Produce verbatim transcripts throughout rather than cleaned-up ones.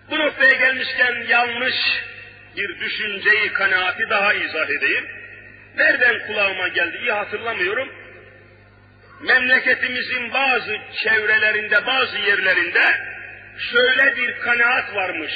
Bu noktaya gelmişken yanlış bir düşünceyi, kanaati daha izah edeyim. Nereden kulağıma geldi iyi hatırlamıyorum. Memleketimizin bazı çevrelerinde, bazı yerlerinde şöyle bir kanaat varmış.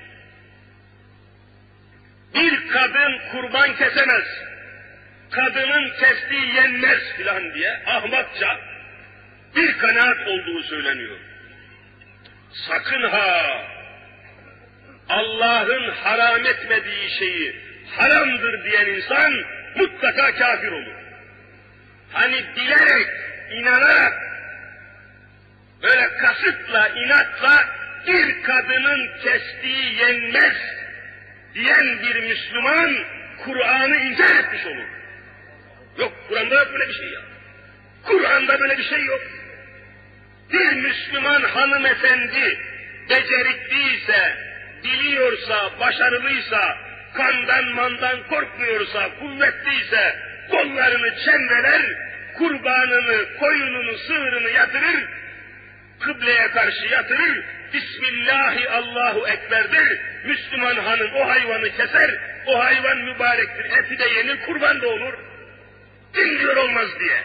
Bir kadın kurban kesemez, kadının kestiği yenmez filan diye ahmakça bir kanaat olduğu söyleniyor. Sakın ha! Allah'ın haram etmediği şeyi haramdır diyen insan mutlaka kafir olur. Hani bilerek, inanarak, böyle kasıtla, inatla bir kadının kestiği yenmez diyen bir Müslüman Kur'an'ı inkar etmiş olur. Yok, Kur'an'da yok böyle bir şey ya. Kur'an'da böyle bir şey yok. Bir Müslüman hanımefendi becerikliyse, biliyorsa, başarılıysa, kandan mandan korkmuyorsa, kuvvetliyse, kollarını çenveler, kurbanını, koyununu, sığırını yatırır, kıbleye karşı yatırır, Bismillahi Allahu Ekber'dir, Müslüman hanım o hayvanı keser, o hayvan mübarektir, eti de yenir, kurban da olur, din diyor olmaz diye.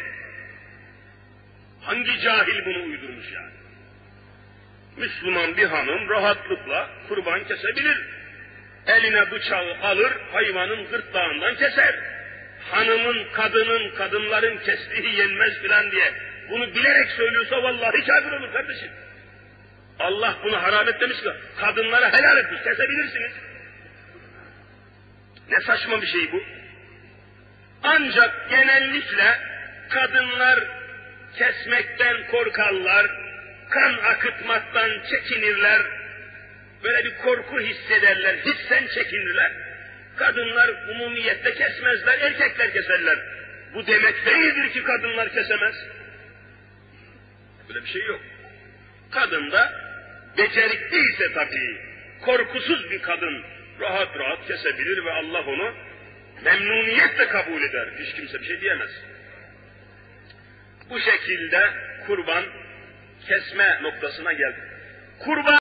Hangi cahil bunu uydurmuş yani? Müslüman bir hanım rahatlıkla kurban kesebilir. Eline bıçağı alır, hayvanın gırtlağından keser. Hanımın, kadının, kadınların kestiği yenmez filan diye bunu bilerek söylüyorsa vallahi kafir olur kardeşim. Allah bunu haram etmemiş ki, kadınlara helal etmiş, kesebilirsiniz. Ne saçma bir şey bu. Ancak genellikle kadınlar kesmekten korkarlar, kan akıtmaktan çekinirler, böyle bir korku hissederler, hissen çekinirler. Kadınlar umumiyette kesmezler, erkekler keserler. Bu demek değildir ki kadınlar kesemez. Böyle bir şey yok. Kadın da becerikliyse tabii, korkusuz bir kadın rahat rahat kesebilir ve Allah onu memnuniyetle kabul eder. Hiç kimse bir şey diyemez. Bu şekilde kurban kesme noktasına geldik. Kurban